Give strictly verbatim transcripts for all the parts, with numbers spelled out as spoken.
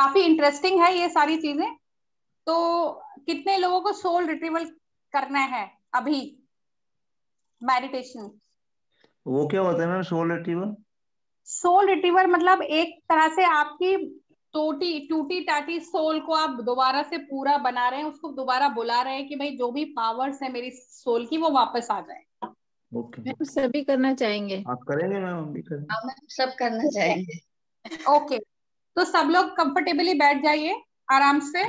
काफी इंटरेस्टिंग है ये सारी चीजें। तो कितने लोगों को सोल रिट्रीवल करना है अभी मेडिटेशन? वो क्या होता है ma'am soul retrieval? Soul retriever मतलब एक तरह से आपकी टूटी टूटी टाटी सोल को आप दोबारा से पूरा बना रहे हैं, उसको दोबारा बुला रहे हैं कि भाई जो भी पावर्स है मेरी सोल की वो वापस आ जाए। ओके। मैम सभी करना चाहेंगे। आप करेंगे मैम? हम भी करेंगे। हाँ मैम सब करना चाहेंगे। ओके, तो सब लोग कंफर्टेबली बैठ जाइए आराम से।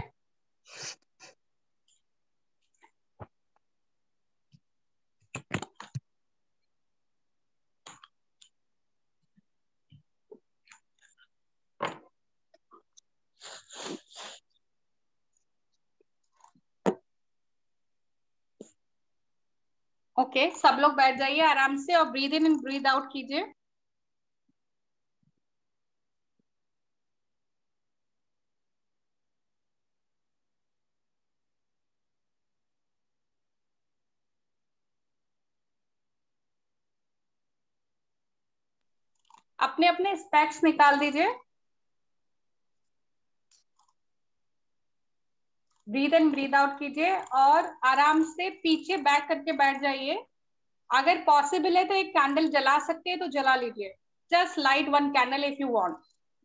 ओके, सब लोग बैठ जाइए आराम से और breathe in and breathe out कीजिए। अपने अपने स्पेक्स निकाल दीजिए। ब्रीद इन ब्रीद आउट कीजिए और आराम से पीछे बैक करके बैठ जाइए। अगर पॉसिबल है तो एक कैंडल जला सकते हैं तो जला लीजिए। Just light one candle if you want.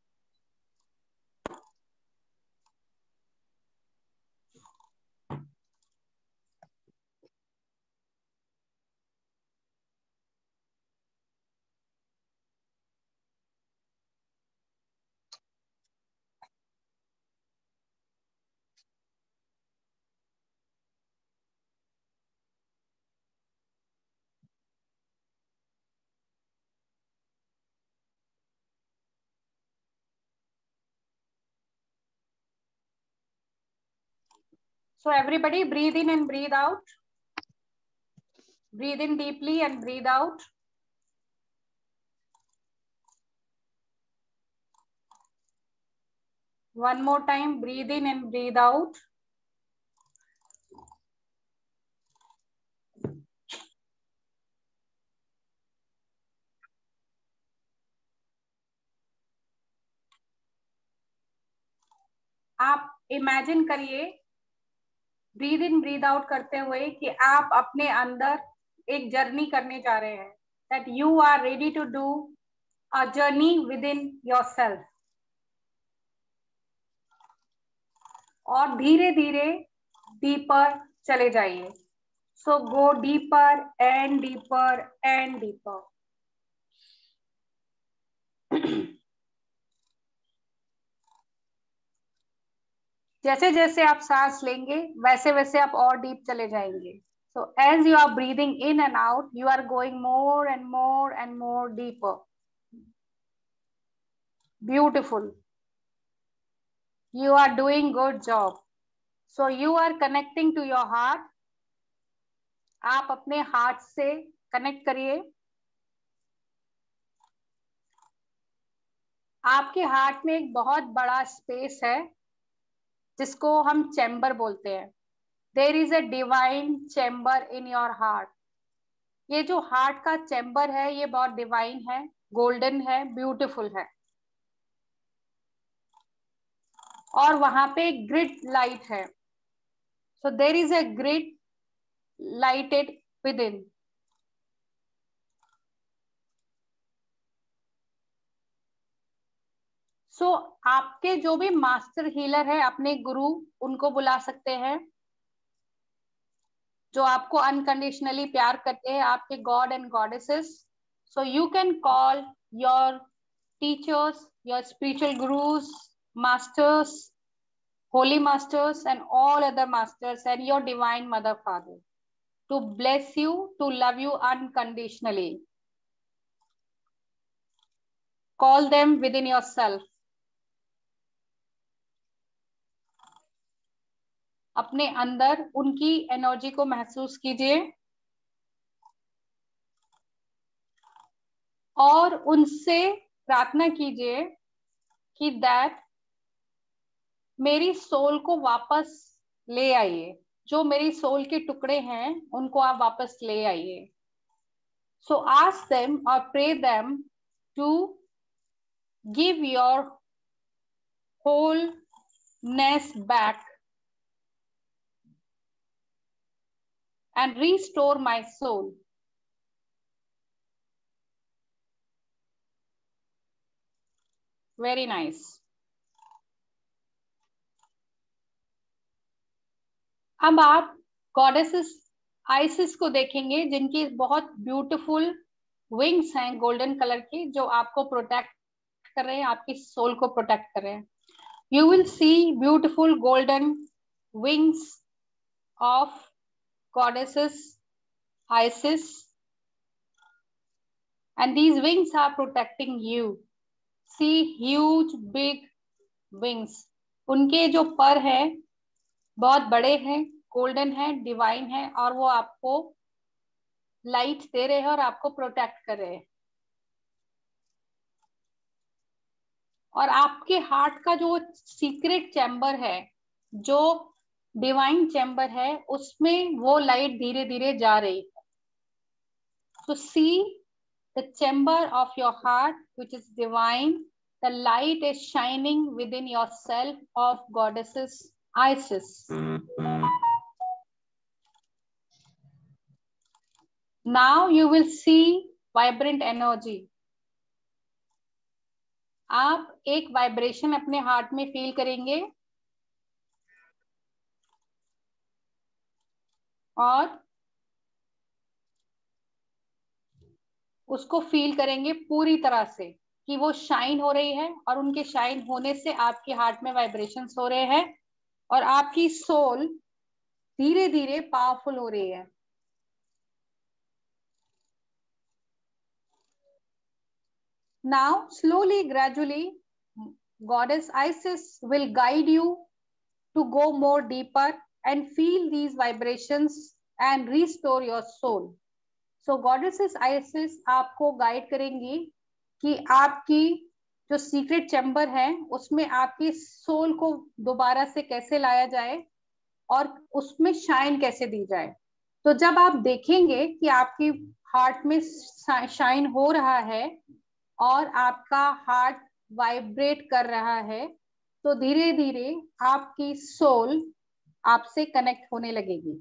So everybody breathe in and breathe out. Breathe in deeply and breathe out. One more time, breathe in and breathe out. आप इमेजिन करिए ब्रीद इन ब्रीद आउट करते हुए कि आप अपने अंदर एक journey करने जा रहे हैं। That you are ready to do a journey with in yourself. और धीरे धीरे डीपर चले जाइए। So go deeper and deeper and deeper. जैसे जैसे आप सांस लेंगे वैसे वैसे आप और डीप चले जाएंगे। So as you are breathing in and out you are going more and more and more deeper. Beautiful, you are doing good job. So you are connecting to your heart. आप अपने heart से connect करिए। आपके heart में एक बहुत बड़ा space है जिसको हम चैम्बर बोलते हैं। There is a divine chamber in your heart. ये जो हार्ट का चैम्बर है ये बहुत डिवाइन है, गोल्डन है, ब्यूटीफुल है। और वहां पे एक ग्रिड लाइट है। So there is a grid lighted within. So so, आपके जो भी मास्टर हीलर है अपने गुरु उनको बुला सकते हैं जो आपको अनकंडीशनली प्यार करते हैं, आपके god and goddesses. So you can call your teachers, your spiritual gurus, masters, holy masters and all other masters and your divine mother father to bless you, to love you unconditionally. Call them within yourself. अपने अंदर उनकी energy को महसूस कीजिए और उनसे प्रार्थना कीजिए कि दैट मेरी सोल को वापस ले आइए। जो मेरी सोल के टुकड़े हैं उनको आप वापस ले आइए। सो आस्क देम और pray them to give your wholeness back and restore my soul. Very nice. अब आप गॉडेसेस आइसिस को देखेंगे जिनकी बहुत ब्यूटीफुल विंग्स हैं गोल्डन कलर की, जो आपको प्रोटेक्ट कर रहे हैं, आपकी सोल को प्रोटेक्ट कर रहे हैं. You will see beautiful golden wings of goddesses Isis, and these wings are protecting you. See huge big wings. उनके जो पर है बहुत बड़े हैं, गोल्डन है, डिवाइन है, और वो आपको लाइट दे रहे हैं और आपको प्रोटेक्ट कर रहे हैं. और आपके हार्ट का जो सीक्रेट चैम्बर है, जो डिवाइन चैम्बर है, उसमें वो लाइट धीरे धीरे जा रही है. So see the chamber of your heart, which is divine. The light is shining within yourself of goddesses Isis. Now you will see vibrant energy. आप एक वाइब्रेशन अपने हार्ट में फील करेंगे और उसको फील करेंगे पूरी तरह से कि वो शाइन हो रही है, और उनके शाइन होने से आपके हार्ट में वाइब्रेशंस हो रहे हैं और आपकी सोल धीरे धीरे पावरफुल हो रही है. Now slowly, gradually, Goddess Isis will guide you to go more deeper and feel these vibrations and restore your soul. So Goddesses Isis आपको गाइड करेंगी कि आपकी जो सीक्रेट चैम्बर है उसमें आपकी सोल को दोबारा से कैसे लाया जाए और उसमें शाइन कैसे दी जाए. तो जब आप देखेंगे कि आपकी हार्ट में शाइन हो रहा है और आपका हार्ट वाइब्रेट कर रहा है, तो धीरे धीरे आपकी सोल आपसे कनेक्ट होने लगेगी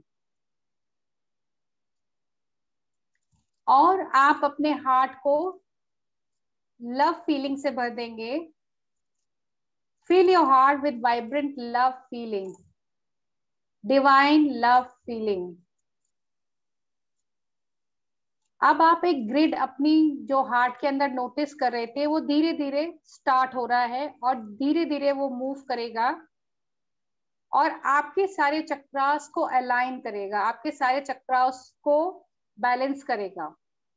और आप अपने हार्ट को लव फीलिंग से भर देंगे. Fill your heart with vibrant love feeling, divine love feeling. अब आप एक ग्रिड अपनी जो हार्ट के अंदर नोटिस कर रहे थे, वो धीरे धीरे स्टार्ट हो रहा है और धीरे धीरे वो मूव करेगा और आपके सारे चक्रास को अलाइन करेगा, आपके सारे चक्रास को बैलेंस करेगा.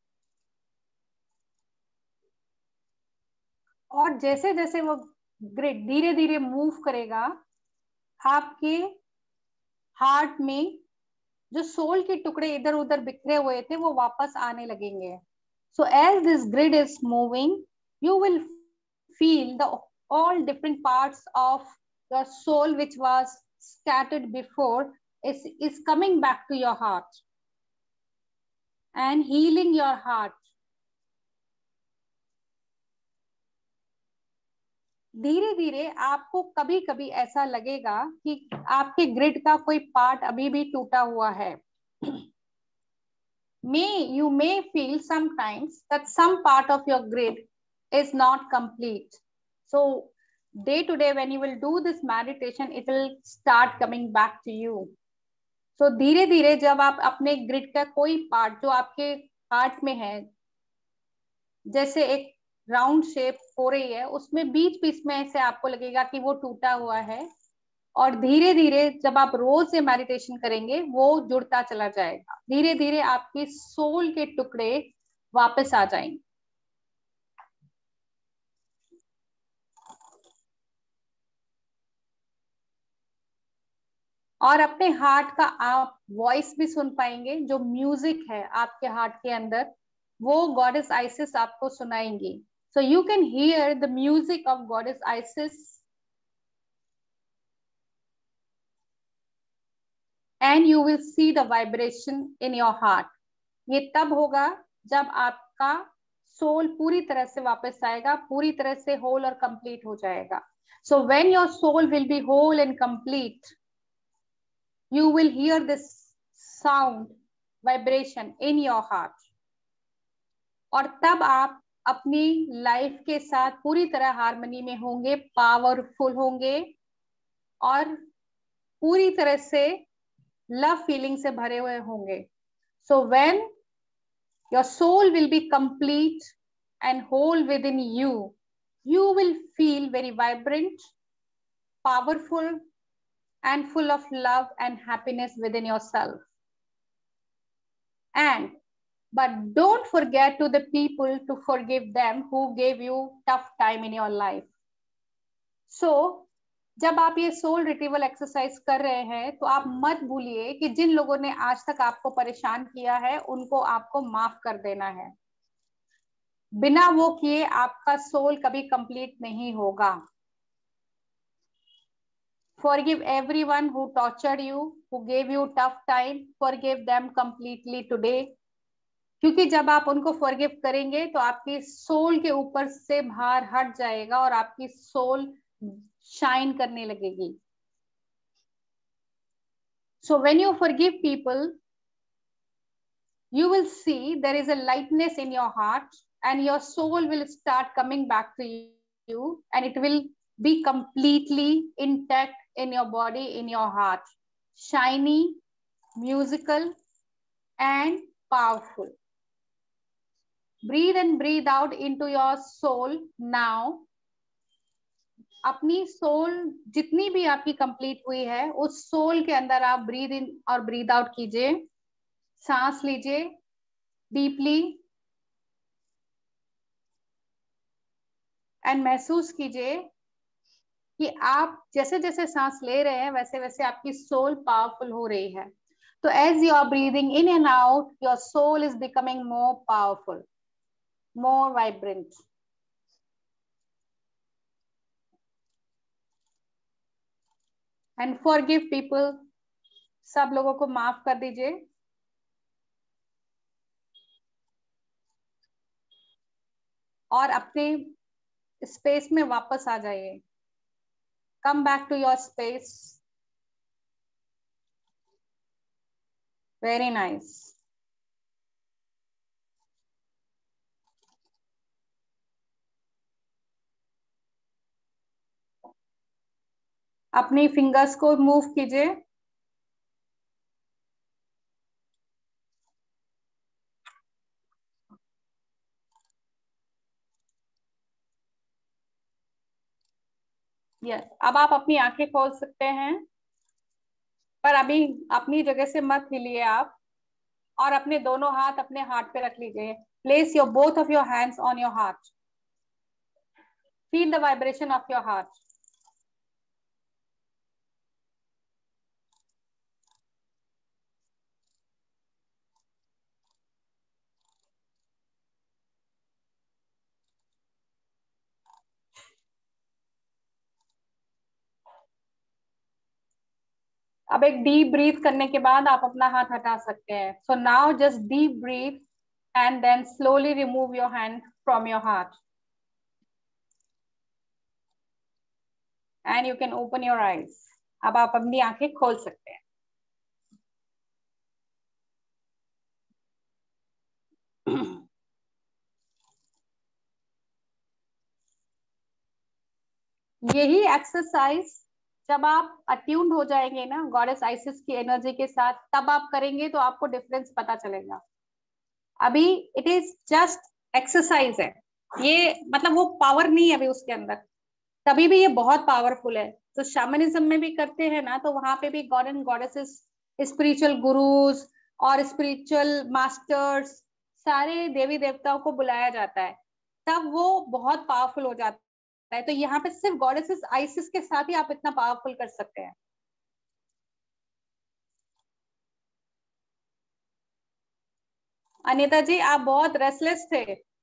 और जैसे जैसे वो ग्रिड धीरे धीरे मूव करेगा, आपके हार्ट में जो सोल के टुकड़े इधर उधर बिखरे हुए थे वो वापस आने लगेंगे. So as this grid is moving, you will feel the all different parts of your soul which was scattered before is is coming back to your heart and healing your heart. धीरे धीरे आपको कभी कभी ऐसा लगेगा कि आपके grid का कोई पार्ट अभी भी टूटा हुआ है. may you may feel sometimes that some part of your grid is not complete. So day to day when you will do this meditation, it will start coming back to you. So धीरे धीरे जब आप अपने grid का कोई part जो आपके heart में है, जैसे एक राउंड शेप हो रही है, उसमें बीच बीच में ऐसे आपको लगेगा कि वो टूटा हुआ है, और धीरे धीरे जब आप रोज ये मेडिटेशन करेंगे वो जुड़ता चला जाएगा. धीरे धीरे आपकी सोल के टुकड़े वापस आ जाएंगे. और अपने हार्ट का आप वॉइस भी सुन पाएंगे. जो म्यूजिक है आपके हार्ट के अंदर, वो गॉडेस आइसिस आपको सुनाएंगी. So you can hear the music of Goddess Isis and you will see the vibration in your heart. ये तब होगा जब आपका सोल पूरी तरह से वापस आएगा, पूरी तरह से होल और कंप्लीट हो जाएगा. So when your soul will be whole and complete, you will hear this sound, vibration in your heart. और तब आप अपनी लाइफ के साथ पूरी तरह हार्मनी में होंगे, पावरफुल होंगे और पूरी तरह से लव फीलिंग से भरे हुए होंगे. So when your soul will be complete and whole within you, you will feel very vibrant, powerful, and full of love and happiness within yourself. And but don't forget to the people to forgive them who gave you tough time in your life. So जब आप ये soul retrieval exercise कर रहे हैं तो आप मत भूलिए कि जिन लोगों ने आज तक आपको परेशान किया है उनको आपको माफ कर देना है. बिना वो किए आपका सोल कभी कंप्लीट नहीं होगा. Forgive everyone who tortured you, who gave you tough time. Forgive them completely today. क्योंकि जब आप उनको फॉरगिव करेंगे तो आपकी सोल के ऊपर से भार हट जाएगा और आपकी सोल शाइन करने लगेगी. So when you forgive people, you will see there is a lightness in your heart and your soul will start coming back to you and it will be completely intact in your body, in your heart, shiny, musical, and powerful. Breathe and breathe out into your soul now. अपनी soul जितनी भी आपकी complete हुई है उस soul के अंदर आप ब्रीद इन और ब्रीद आउट कीजिए. सांस लीजिए डीपली एंड महसूस कीजिए कि आप जैसे जैसे सांस ले रहे हैं वैसे वैसे आपकी सोल पावरफुल हो रही है. तो as you are breathing in and out, your soul is becoming more powerful, more vibrant. And forgive people. सब लोगों को माफ कर दीजिए. और अपने स्पेस में वापस आ जाइए. Come back to your space. Very nice. अपनी फिंगर्स को मूव कीजिए. यस, अब आप अपनी आंखें खोल सकते हैं पर अभी अपनी जगह से मत हिलिए आप और अपने दोनों हाथ अपने हार्ट पे रख लीजिए. Place your both of your hands on your heart. Feel the vibration of your heart. अब एक डीप ब्रीथ करने के बाद आप अपना हाथ हटा सकते हैं. So now just deep breath and then slowly remove your hand from your heart and you can open your eyes. अब आप अपनी आंखें खोल सकते हैं. यही एक्सरसाइज जब आप अट्यून्ड हो जाएंगे ना गॉडेस आइसिस की एनर्जी के साथ, तब आप करेंगे तो आपको डिफरेंस पता चलेगा. अभी इट इज जस्ट एक्सरसाइज है ये, मतलब वो पावर नहीं है अभी उसके अंदर. तभी भी ये बहुत पावरफुल है. तो शैमनिज्म में भी करते हैं ना, तो वहां पे भी god and goddesses, spiritual gurus और स्पिरिचुअल मास्टर्स, सारे देवी देवताओं को बुलाया जाता है, तब वो बहुत पावरफुल हो जाता है. तो यहाँ पे सिर्फ गॉडेसेस आइसिस के साथ ही आप इतना पावरफुल कर सकते हैं. अनीता जी आप बहुत रेस्टलेस थे.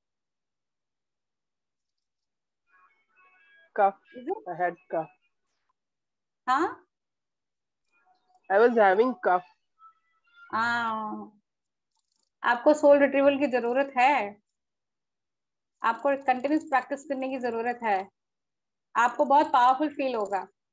Cough. I had cough. हाँ I was having cough. हाँ, आपको सोल रिट्रीवल की जरूरत है. आपको कंटिन्यूस प्रैक्टिस करने की जरूरत है. आपको बहुत पावरफुल फील होगा।